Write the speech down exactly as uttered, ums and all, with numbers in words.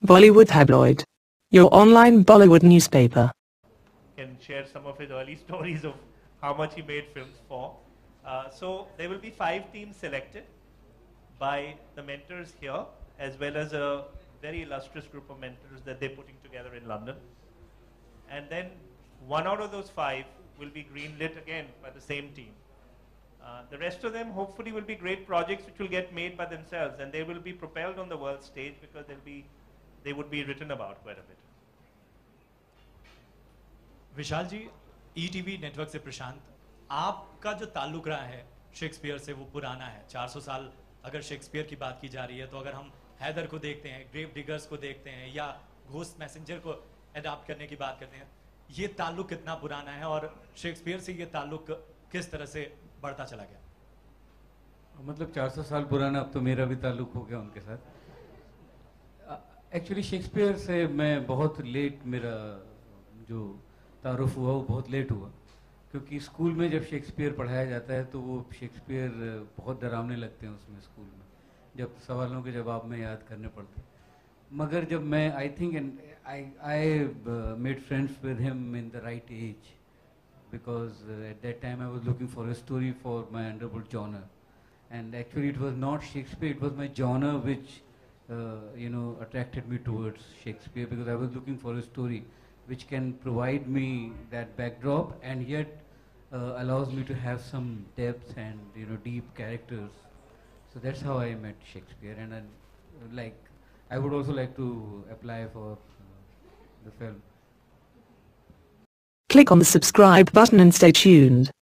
Bollywood Tabloid, your online Bollywood newspaper. Can share some of his early stories of how much he made films for. Uh, so there will be five teams selected by the mentors here, as well as a very illustrious group of mentors that they're putting together in London. And then one out of those five will be greenlit again by the same team. Uh, the rest of them hopefully will be great projects which will get made by themselves, and they will be propelled on the world stage because they'll be, they would be written about quite a bit. Vishal ji, E T V network से प्रशांत, आपका जो ताल्लुक रहा है Shakespeare से वो पुराना है। चार सौ साल अगर शेक्सपियर की बात की जा रही है तो अगर हम हैदर को देखते हैं, ग्रेव डिगर्स को देखते हैं या घोस्ट मैसेंजर को अडॉप्ट करने की बात करते हैं, ये ताल्लुक कितना पुराना है और शेक्सपियर से ये ताल्लुक किस तरह से बढ़ता चला गया? मतलब चार सौ साल पुराना, अब तो मेरा भी ताल्लुक हो गया उनके साथ। एक्चुअली शेक्सपियर से मैं बहुत लेट, मेरा जो तारुफ हुआ वो बहुत लेट हुआ, क्योंकि स्कूल में जब शेक्सपियर पढ़ाया जाता है तो वो शेक्सपियर बहुत डरावने लगते हैं उसमें स्कूल में, जब सवालों के जवाब में याद करने पड़ते हैं। मगर जब मैं I think I I made friends with him in the right age, because uh, at that time I was looking for a story for my Underwood genre, and actually it was not Shakespeare, it was my genre which uh, you know attracted me towards Shakespeare, because I was looking for a story which can provide me that backdrop and yet uh, allows me to have some depth and you know deep characters. So that's how I met Shakespeare, and I, like I would also like to apply for uh, the film. Click on the subscribe button and stay tuned.